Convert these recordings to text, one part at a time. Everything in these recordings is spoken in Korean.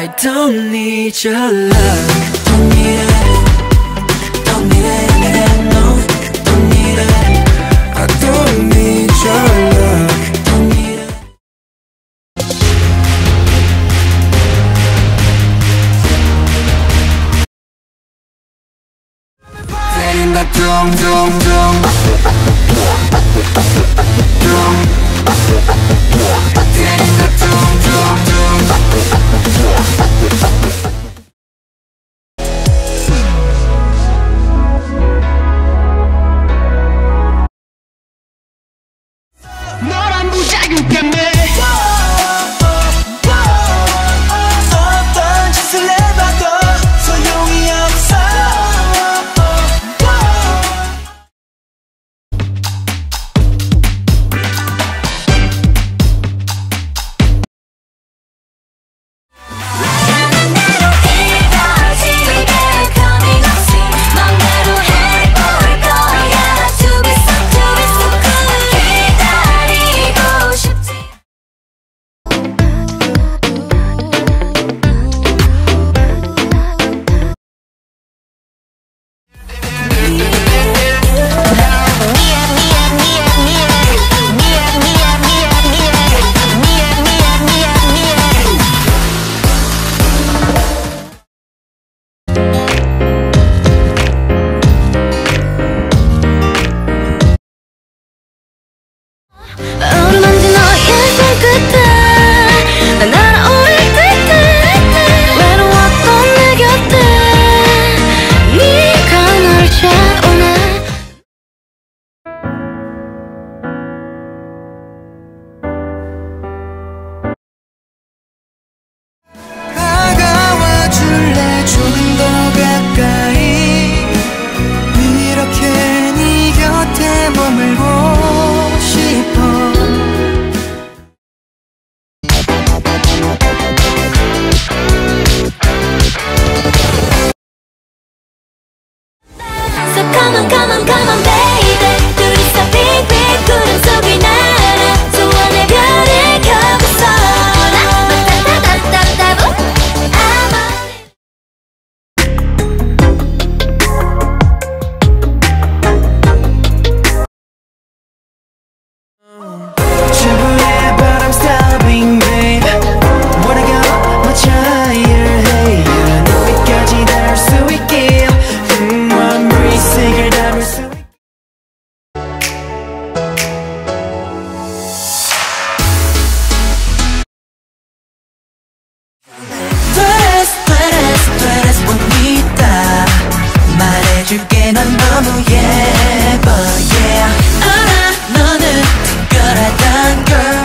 I don't need your love. Don't need it. Don't need it. No, don't need it. I don't need your love. Don't need it. 때린다 둥둥둥 둥 때린다 둥둥둥 너란 무자격감에 어떤 짓을 해봐도 소용이 없어. 어루만진 너의 손끝에 난 날아오를 듯해 외로웠던 내 곁에 네가 날 채우네. 다가와줄래 조금 더 가까이 이렇게 네 곁에 머물고 싶어. So come on, come on, come on, baby. 둘이서 빅빅 구름 속을 날아 소원의 별을 켜고서 따따따따따따 주부의 but I'm stopping babe. Wanna go much higher hey yeah. 높이까지 닿을 수 있길 one breath을 담을 수 있길. Tú eres bonita. 말해줄게 넌 너무 예뻐 yeah. 알아 너는 특별하단 girl.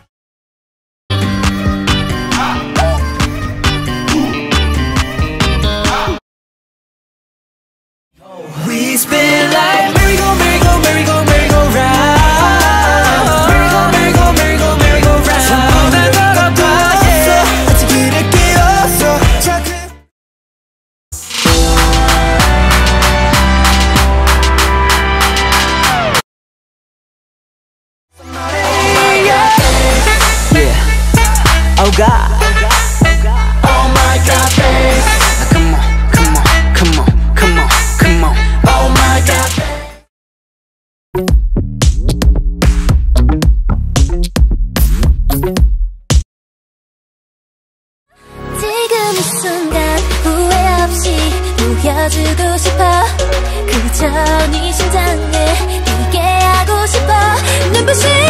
We spin like merry-go, merry-go, merry-go, merry-go-round. Merry-go, merry-go, merry-go, merry-go-round. 손을 걸어봐 yeah. 아직 길을 끼웠어 작은 yeah. Oh God. Oh my God, babe. Come on, come on, come on, come on, come on. Oh my God, babe. 지금 이 순간 후회 없이 보여주고 싶어. 그저 네 심장에 뛰게 하고 싶어. 눈부신